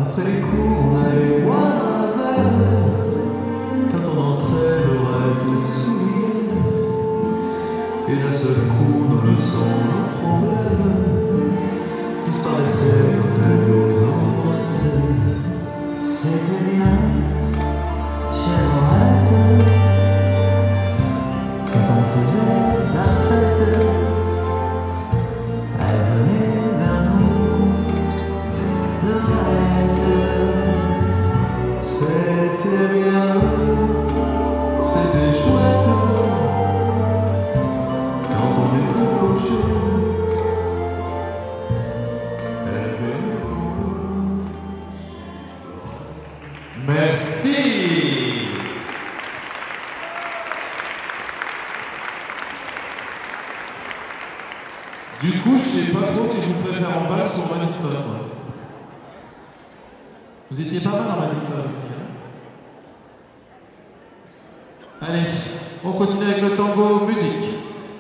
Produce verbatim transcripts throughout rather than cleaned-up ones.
Après les cours, on allait boire un verre. Quand on entrait, l'oreille de sourire. Et d'un seul coup, dans le sang, nos problèmes disparaissaient quand elle nous embrassait. C'était bien, chère Laurette, quand on faisait la fête. Elle venait vers nous, Laurette. C'était bien, c'était chouette. Quand on était fauchés, elle venait pour nous. Merci. Du coup, je sais pas trop si vous préférez en valse ou en Madison. Vous étiez pas mal en Madison aussi. Hein? Allez, on continue avec le tango musique.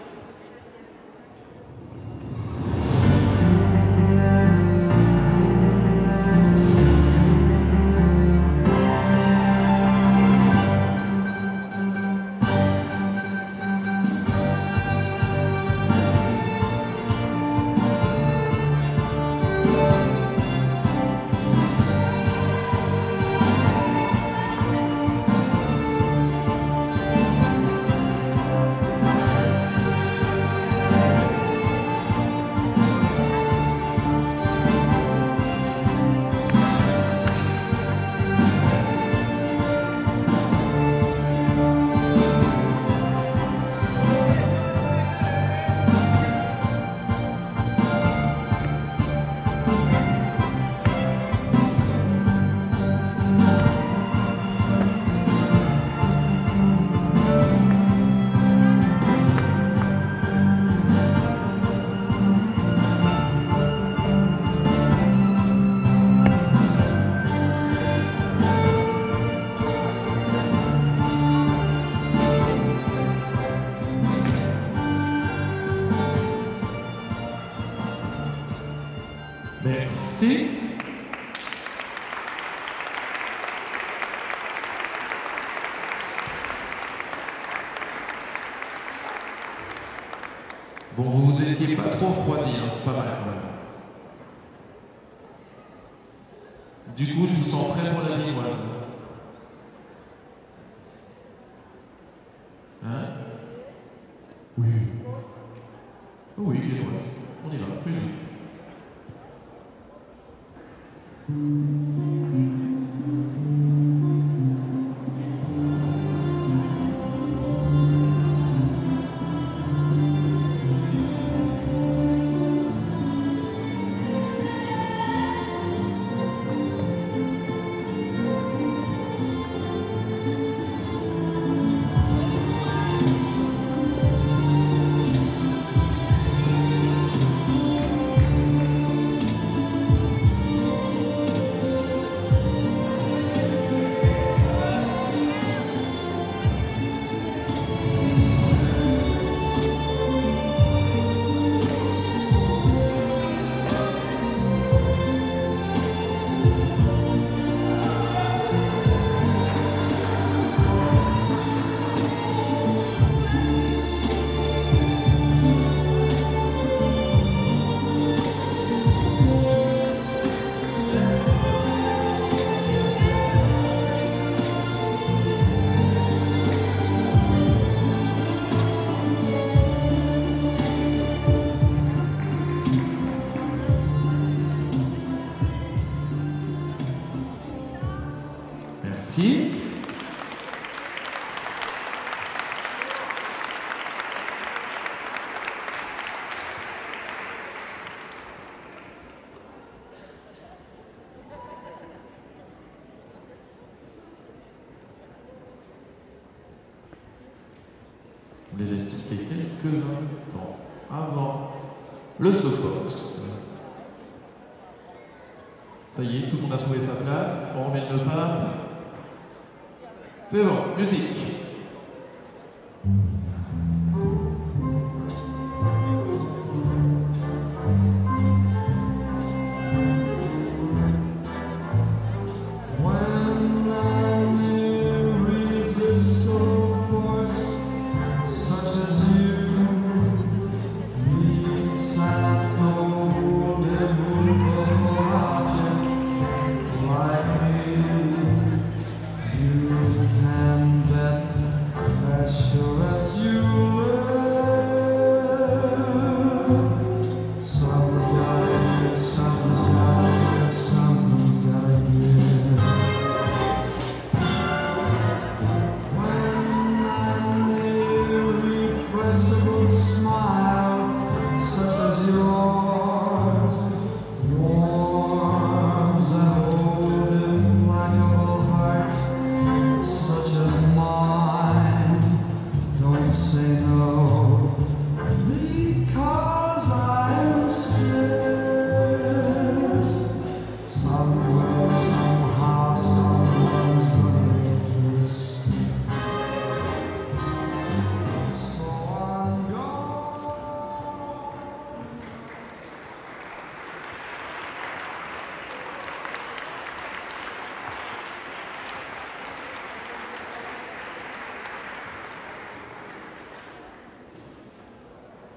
Merci. Bon, vous vous étiez pas trop refroidi, hein, c'est pas mal quand même. Du coup, je vous sens prêt pour la limoise. Hein? Oui. Oui, limoise. On y va, plus vite. Merci. On les laisse quelques instants avant le Sofox. Ça y est, tout le monde a trouvé sa place. On remet le pape. C'est bon, musique.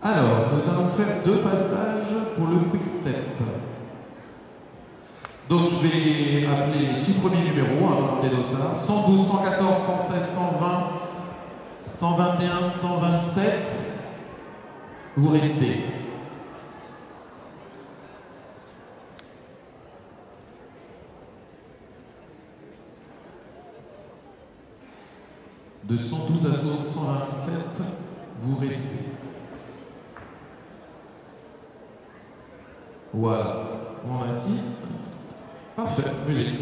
Alors, nous allons faire deux passages pour le quick step. Donc, je vais appeler les six premiers numéros hein, des dossards. cent douze, cent quatorze, cent seize, cent vingt, cent vingt et un, cent vingt-sept. Vous restez. De cent douze à cent vingt-sept, vous restez. Voilà, on insiste. Parfait, musique.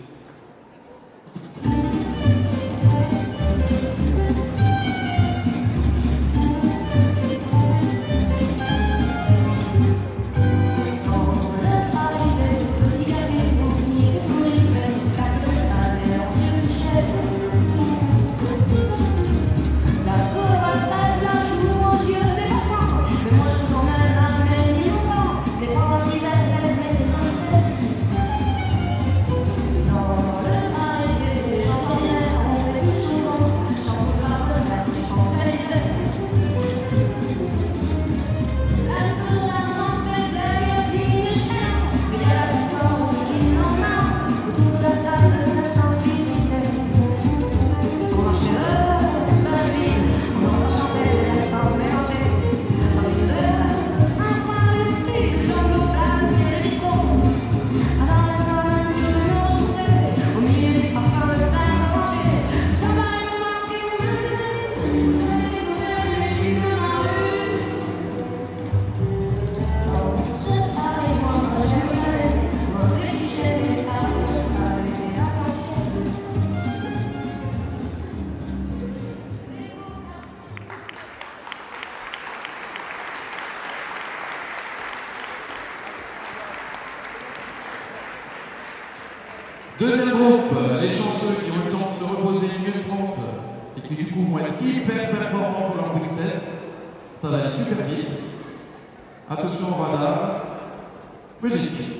Deuxième groupe, les chanceux qui ont eu le temps de se reposer une minute trente et qui du coup vont être hyper performants pour leur quick step. Ça va aller super vite. Attention au radar. Musique.